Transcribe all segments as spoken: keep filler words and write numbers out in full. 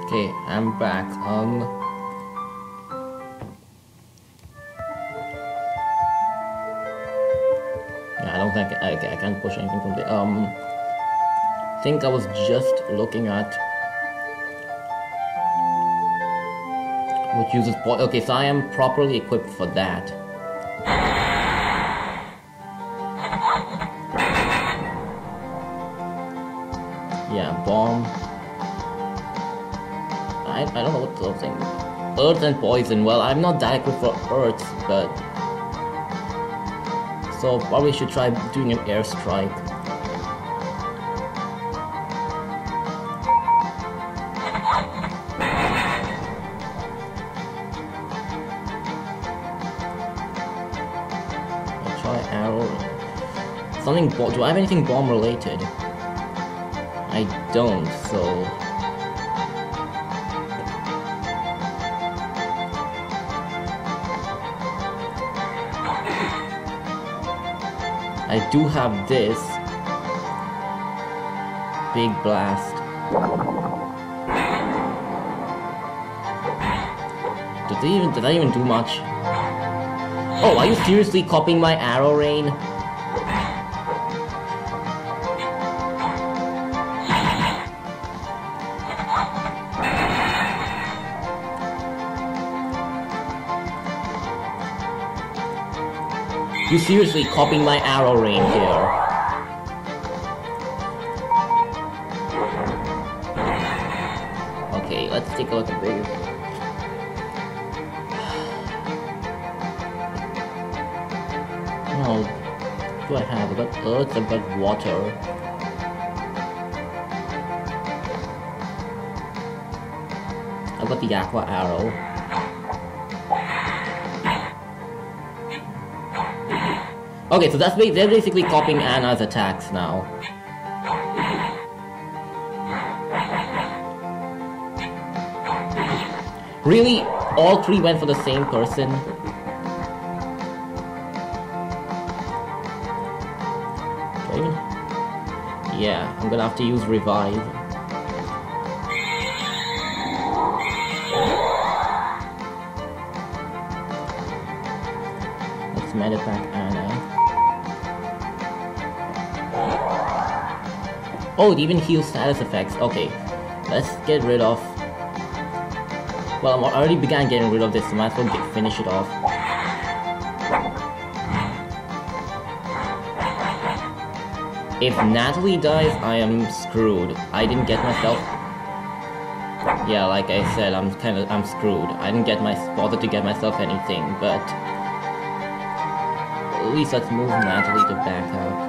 Okay, I'm back. Um. Yeah, I don't think I, I, I can't push anything from there. Um. I think I was just looking at what uses point. Okay, so I am properly equipped for that. Yeah, bomb. I, I don't know what those things. Earth and poison. Well, I'm not that equipped for earth, but so probably should try doing an airstrike. I'll try arrow. Something. Do I have anything bomb related? I don't. So. I do have this big blast. Did they even did that even do much? Oh, are you seriously copying my arrow rain? You seriously copying my arrow rain here? Okay, let's take a look at this. No, what do I have? I've got earth, I've got water. I've got the aqua arrow. Okay, so that's they're basically copying Anna's attacks now. Really? All three went for the same person? Even... Yeah, I'm gonna have to use revive. Let's medipack Anna. Oh, it even heals status effects. Okay, let's get rid of... Well, I already began getting rid of this, so I might as well get, finish it off. If Natalie dies, I am screwed. I didn't get myself... Yeah, like I said, I'm kind of... I'm screwed. I didn't get my... bother to get myself anything, but... At least let's move Natalie to back up.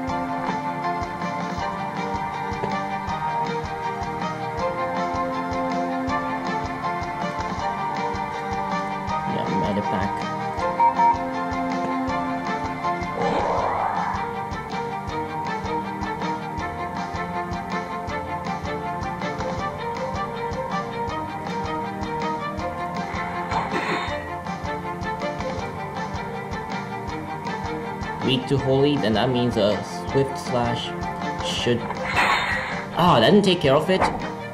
Back. Weak to holy, then that means a swift slash should... Ah, that didn't take care of it?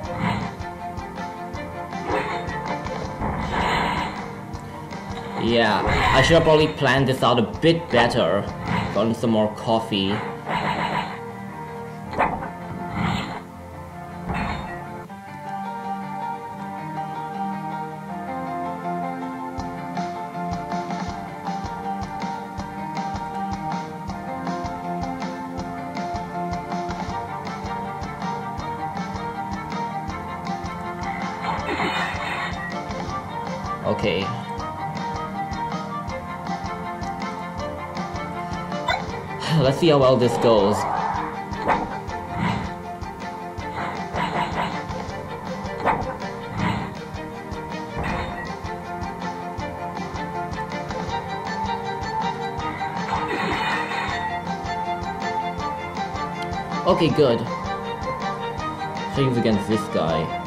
Yeah, I should have probably planned this out a bit better. Gotten some more coffee. Okay. Let's see how well this goes. Okay, good. Things against this guy.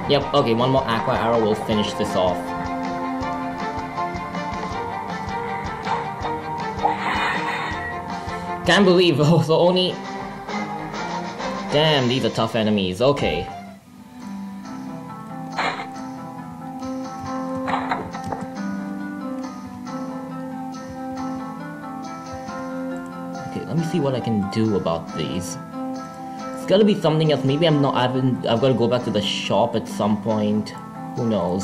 Yep, okay, one more Aqua Arrow will finish this off. Can't believe, oh, so only... Damn, these are tough enemies, okay. Okay, let me see what I can do about these. It's gotta be something else, maybe I'm not, I've been, I've gotta go back to the shop at some point. Who knows?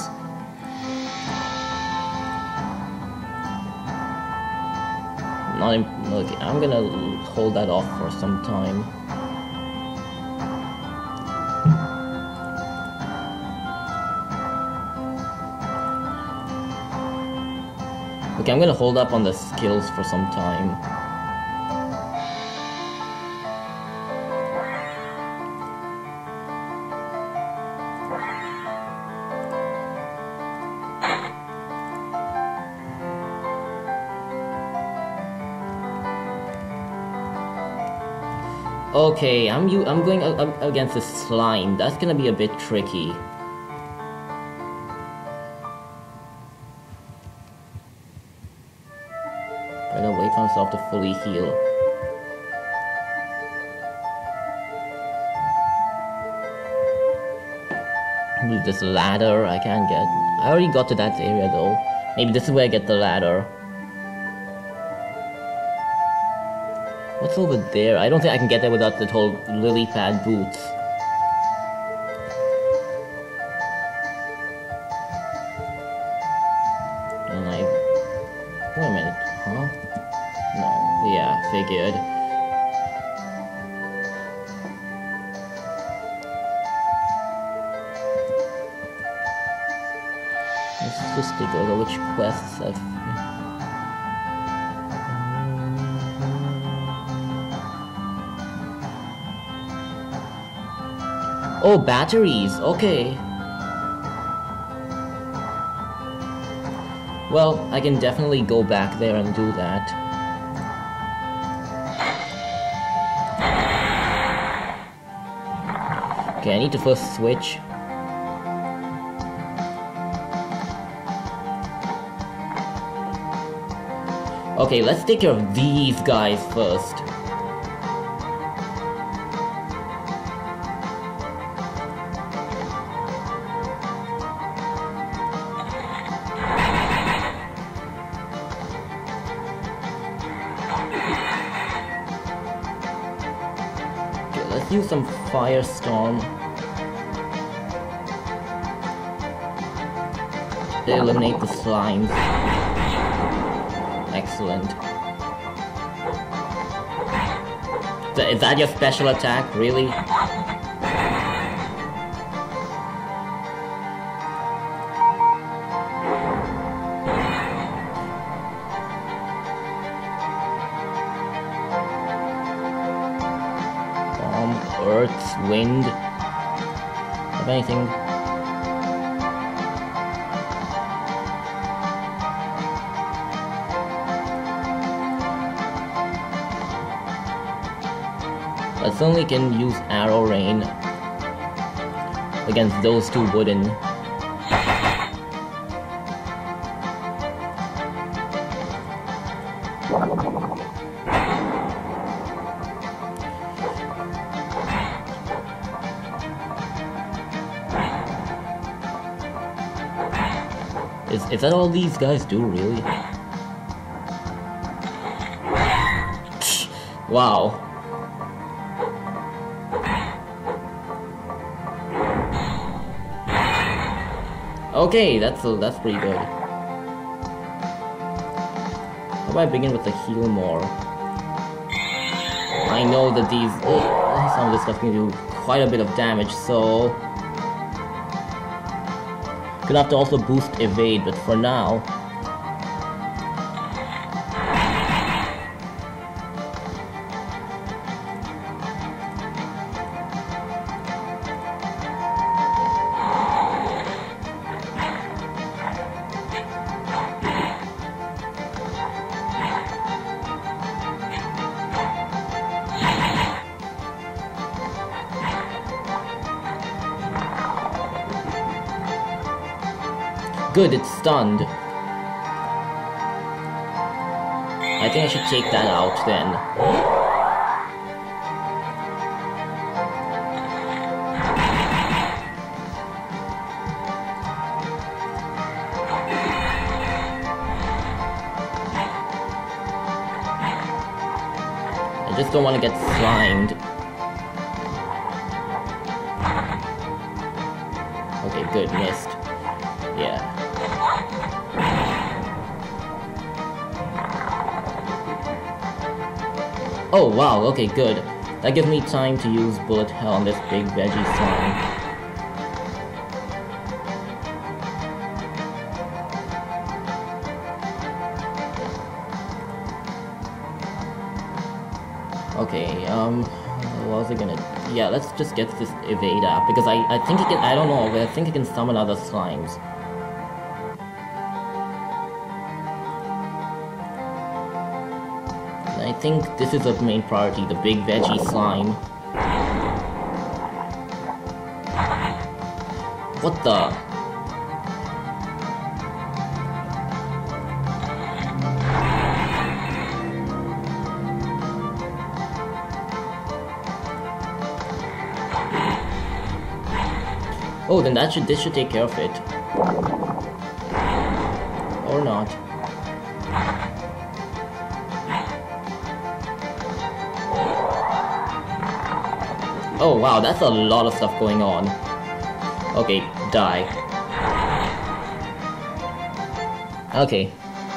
Not in, okay, I'm gonna hold that off for some time. Okay, I'm gonna hold up on the skills for some time. Okay, I'm you. I'm going up against the slime. That's gonna be a bit tricky. I gotta wait for myself to fully heal. With this ladder, I can't get. I already got to that area though. Maybe this is where I get the ladder. What's over there? I don't think I can get there without the whole lily pad boots. And I... Wait a minute, huh? No, yeah, figured. Let's just take a look at which quests I've... Oh, batteries, okay. Well, I can definitely go back there and do that. Okay, I need to first switch. Okay, let's take care of these guys first. Use some firestorm. They eliminate the slimes. Excellent. Is that your special attack? Really? Earth's wind. If anything. I certainly can use arrow rain against those two wooden. Is, is that all these guys do, really? Wow. Okay, that's a, that's pretty good. How about I begin with the heal more? I know that these oh, some of this stuff can do quite a bit of damage, so could have to also boost evade, but for now. Good, it's stunned. I think I should take that out then. I just don't want to get slimed. Okay, good, missed. Yeah. Oh wow, okay, good. That gives me time to use bullet hell on this big veggie slime. Okay, um, what was I gonna... Yeah, let's just get this evade app, because I, I think it can... I don't know, but I think it can summon other slimes. I think this is the main priority, the big veggie slime. What the? Oh, then that should this should take care of it. Or not. Oh wow, that's a lot of stuff going on. Okay, die. Okay.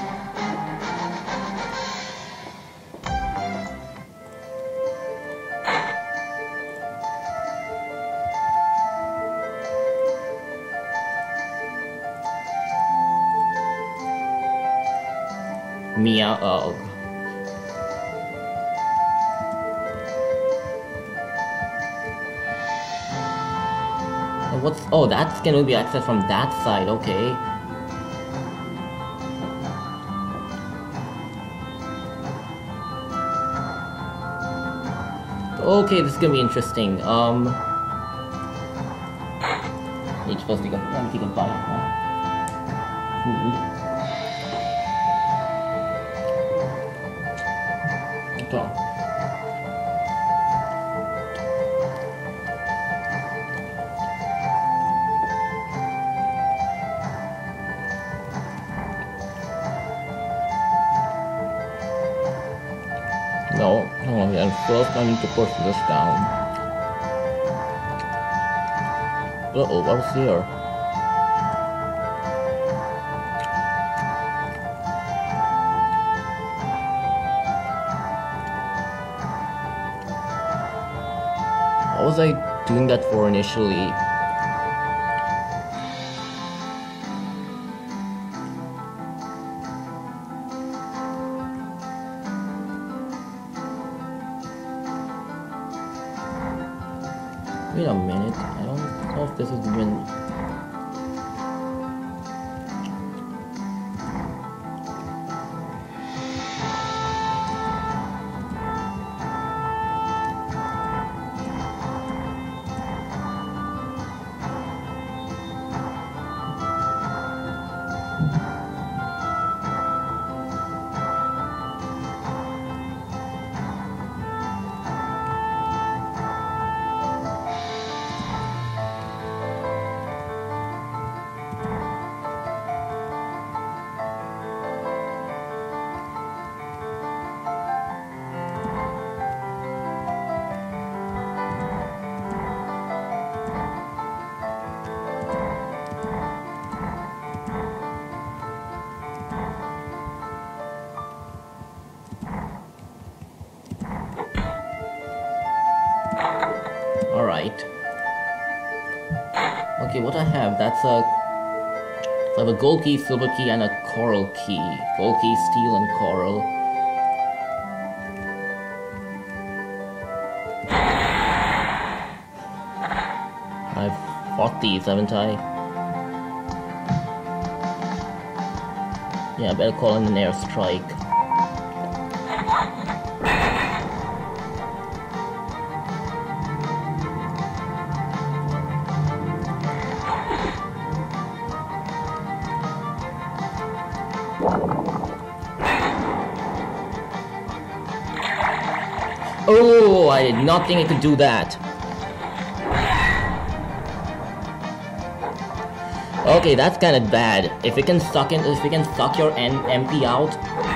Mia, oh. What's... Oh, that's gonna be accessed from that side, okay. Okay, this is gonna be interesting. Um... You're supposed to go... Let me take a bite, huh? Food. Okay. No, hold on again. First I need to push this down. Uh-oh, what's here? What was I doing that for initially? Wait a minute, I don't know if this is even... Alright. Okay, what I have, that's a... So I have a gold key, silver key, and a coral key. Gold key, steel, and coral. I've fought these, haven't I? Yeah, I better call in an airstrike. Oh, I did not think I could do that. Okay, that's kind of bad. If it can suck in, if it can suck your N M P out.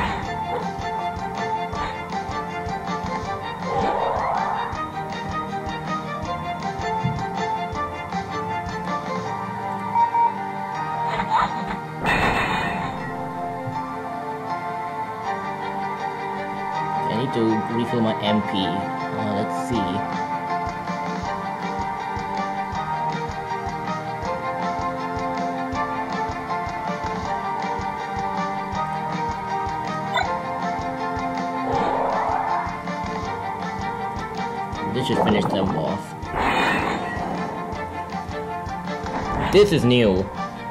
I need to refill my M P. Uh, let's see. This should finish them off. This is new.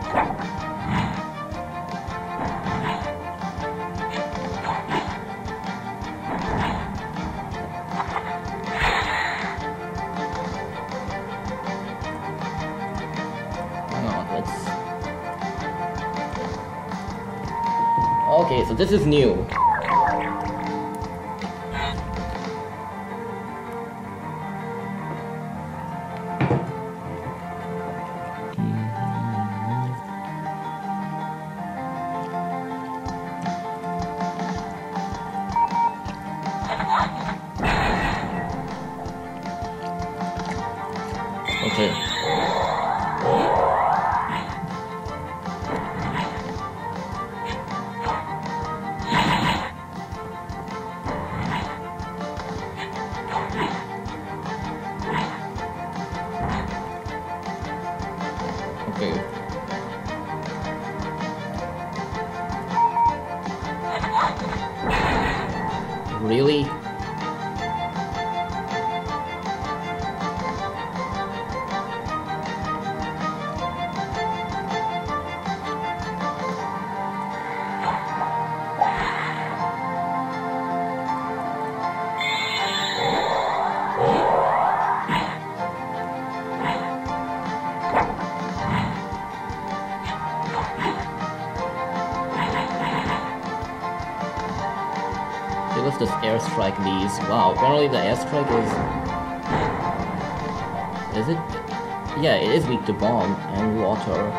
Okay, so this is new. Okay. Okay. Really? Okay, let's just airstrike these. Wow, apparently the airstrike is... Is it? Yeah, it is weak to bomb and water.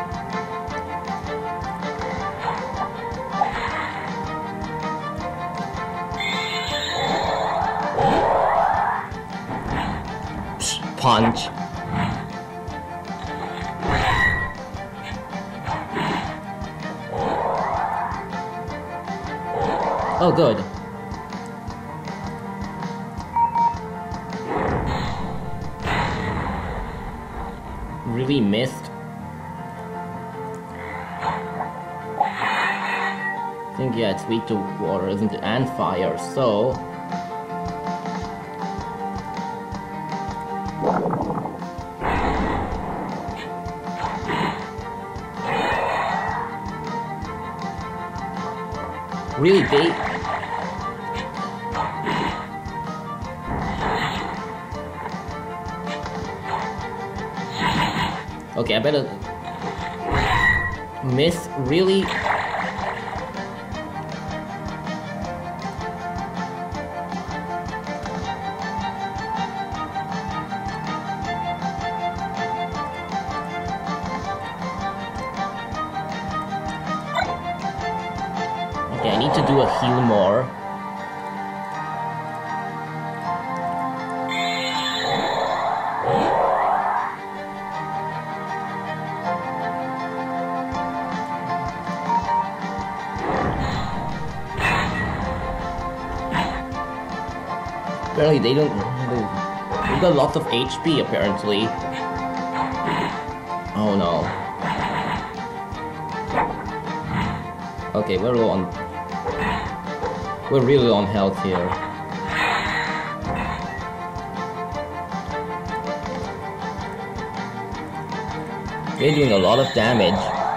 Psh, punch. Oh, good. Really missed. I think, yeah, it's weak to water, isn't it? And fire, so... Really big. Okay, I better miss, really? Okay, I need to do a heal more. Apparently they don't... They've got lots of H P, apparently. Oh no. Okay, we're low on... We're really low on health here. They're doing a lot of damage.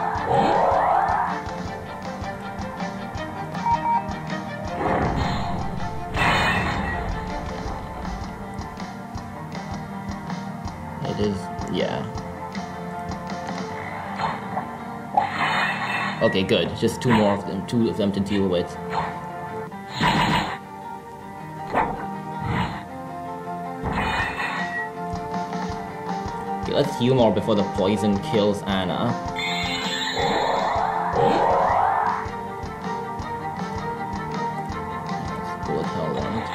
It is, yeah. Okay, good. Just two more of them, two of them to deal with. let's heal more before the poison kills Anna. Bullet hell then.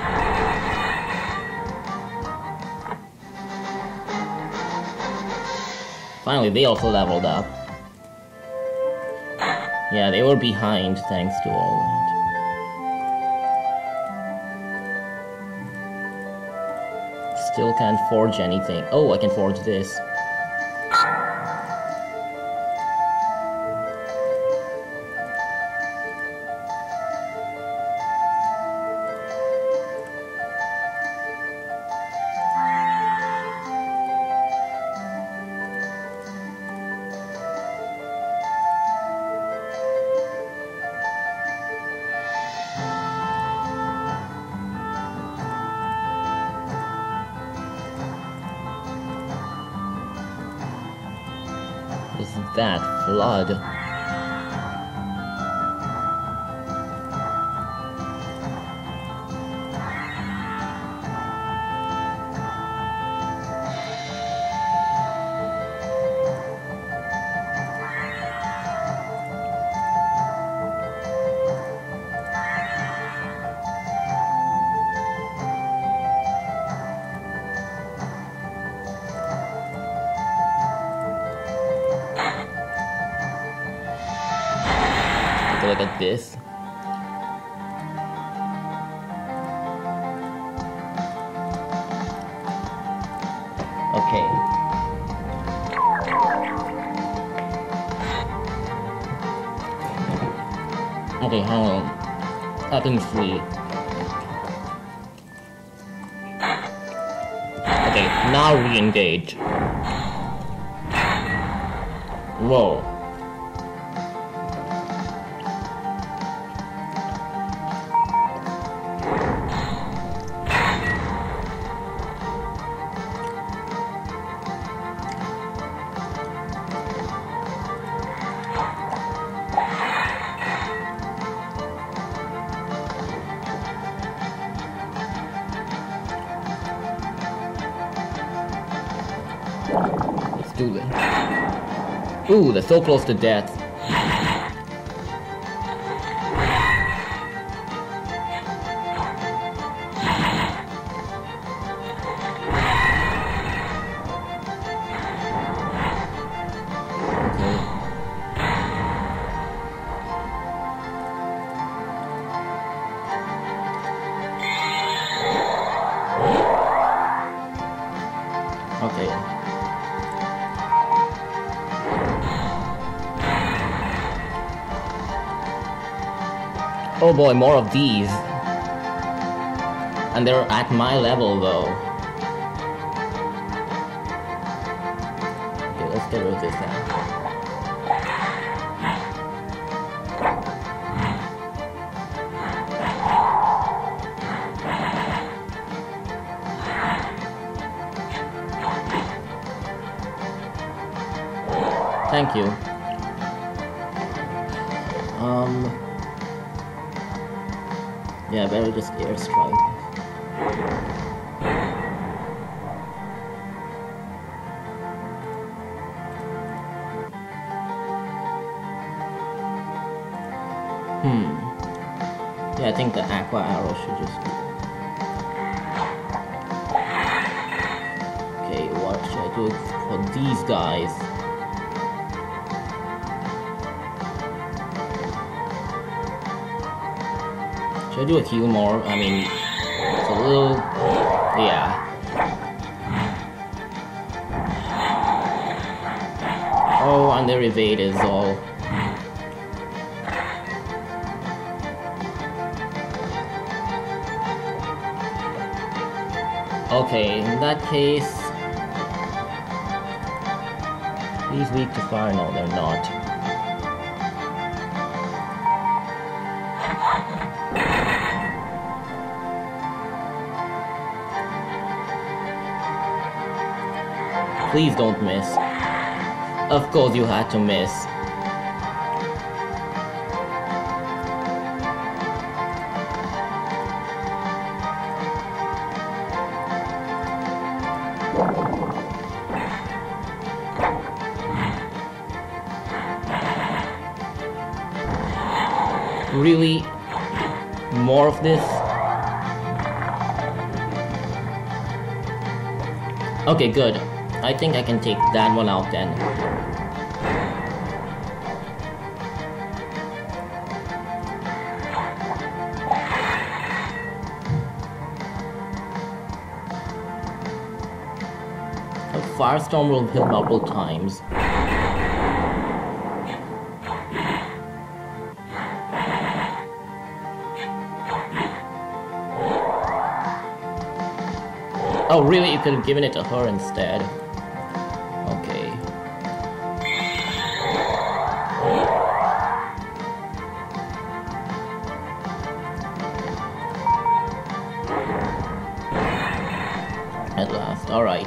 Finally, they also leveled up. Yeah, they were behind thanks to all that. Still can't forge anything. Oh, I can forge this. Is that flood? Look at this. Okay. Okay, hang on. I can see. Okay, now re-engage. Whoa. Let's do this. Ooh, they're so close to death. Okay. Oh boy, more of these. And they're at my level though. Okay, let's get rid of this now. Thank you. Um. Yeah, better just airstrike. Hmm. Yeah, I think the aqua arrow should just do. Okay, what should I do for these guys? Should I do a heal more? I mean, it's a little... yeah. Oh, and their evade is all... okay, in that case... He's weak to fire? No, they're not. Please don't miss. Of course you had to miss. Really? More of this? Okay, good. I think I can take that one out then. A firestorm will hit multiple times. Oh, really? You could have given it to her instead. Okay. At last, alright.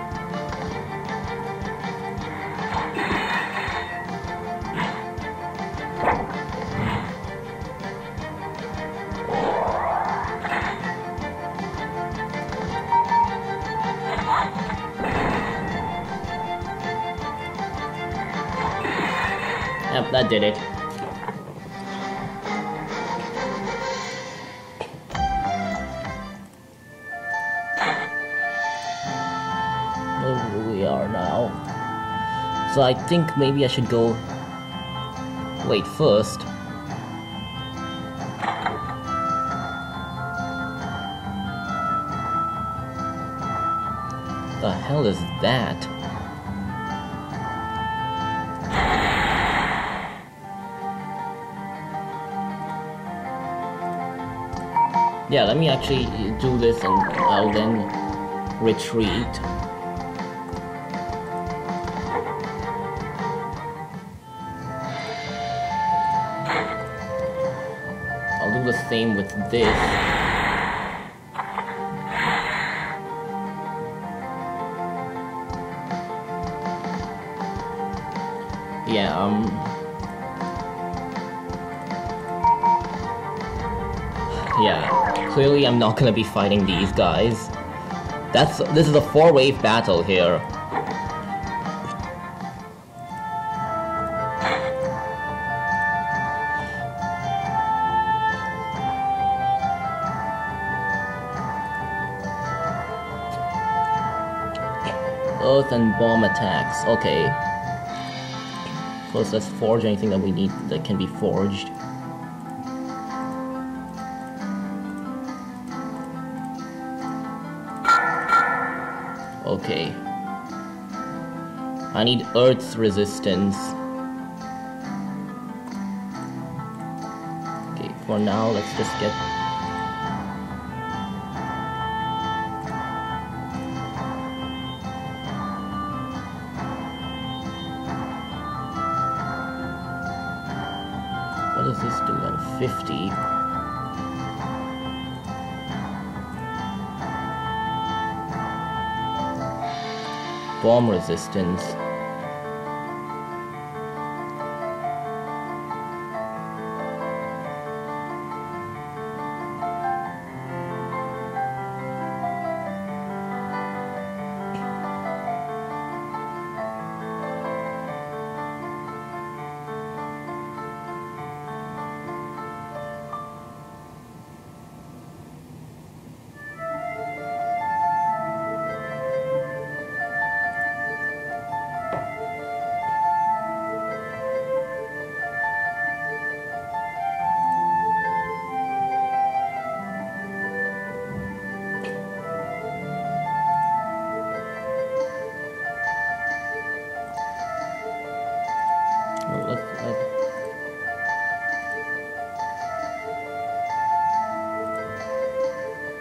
Yep, that did it. Where we are now. So I think maybe I should go... Wait, first. The hell is that? Yeah, let me actually do this and I'll then retreat. I'll do the same with this. Yeah, um... yeah. Clearly, I'm not gonna be fighting these guys. That's this is a four-wave battle here. Earth and bomb attacks. Okay. First, let's forge anything that we need that can be forged. Okay. I need Earth's resistance. Okay, for now, let's just get... What does this do then? fifty. Bomb resistance.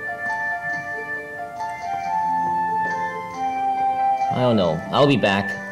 I don't know. I'll be back.